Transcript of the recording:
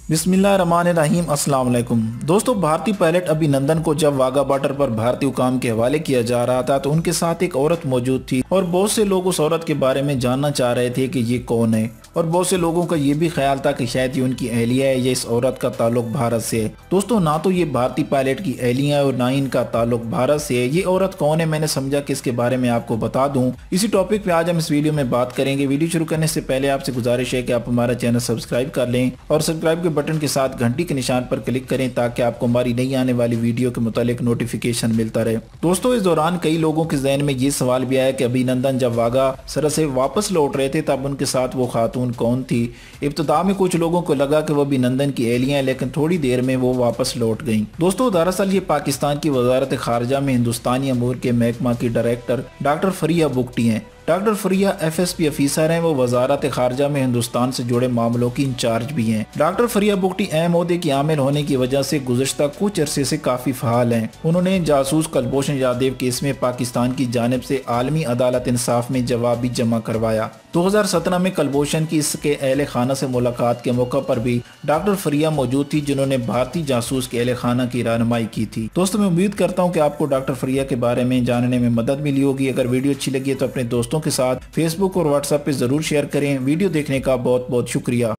बिस्मिल्लाहिर्रहमानिर्रहीम अस्सलाम वालेकुम। दोस्तों, भारतीय पायलट अभिनंदन को जब वाघा बॉर्डर पर भारतीय हुकाम के हवाले किया जा रहा था तो उनके साथ एक औरत मौजूद थी और बहुत से लोग उस औरत के बारे में जानना चाह रहे थे कि ये कौन है, और बहुत से लोगों का ये भी ख्याल था कि शायद ये उनकी एहलिया है या इस औरत का ताल्लुक भारत से है। दोस्तों, ना तो ये भारतीय पायलट की एहलिया है और ना ही इनका ताल्लुक भारत से है। ये औरत कौन है, मैंने समझा कि इसके बारे में आपको बता दूं। इसी टॉपिक पे आज हम इस वीडियो में बात करेंगे। वीडियो शुरू करने से पहले आपसे गुजारिश है कि आप हमारा चैनल सब्सक्राइब कर लें और सब्सक्राइब के बटन के साथ घंटी के निशान पर क्लिक करें ताकि आपको हमारी नई आने वाली वीडियो के मुतालिक नोटिफिकेशन मिलता रहे। दोस्तों, इस दौरान कई लोगों के जहन में ये सवाल भी आया कि अभिनंदन जब वाघा सरहद से वापस लौट रहे थे तब उनके साथ वो खातून कौन थी। इब्तिदा में कुछ लोगों को लगा कि वो अभिनंदन की एहलियां हैं, लेकिन थोड़ी देर में वो वापस लौट गईं। दोस्तों, दरअसल ये पाकिस्तान की वजारत खारजा में हिंदुस्तानी अमूर के महकमा की डायरेक्टर डॉक्टर फरिया बुगटी हैं। डॉक्टर फरिया FSP ऑफिसर हैं। वो वजारत खारजा में हिंदुस्तान से जुड़े मामलों की इंचार्ज भी हैं। डॉक्टर फरिया बुगटी अहम ओहदे की आमिल होने की वजह से गुज़श्ता कुछ अरसे से काफी फ़ाल हैं। उन्होंने जासूस कुलभूषण जाधव केस में पाकिस्तान की जानिब से आलमी अदालत इंसाफ में जवाब भी जमा करवाया। 2017 में कुलभूषण की इसके अहले खाना से मुलाकात के मौका पर भी डॉक्टर फरिया मौजूद थी, जिन्होंने भारतीय जासूस के अहले खाना की रहनुमाई की थी। दोस्तों, मैं उम्मीद करता हूँ कि आपको डॉक्टर फरिया के बारे में जानने में मदद मिली होगी। अगर वीडियो अच्छी लगी है तो अपने दोस्तों के साथ फेसबुक और व्हाट्सएप पे जरूर शेयर करें। वीडियो देखने का बहुत बहुत शुक्रिया।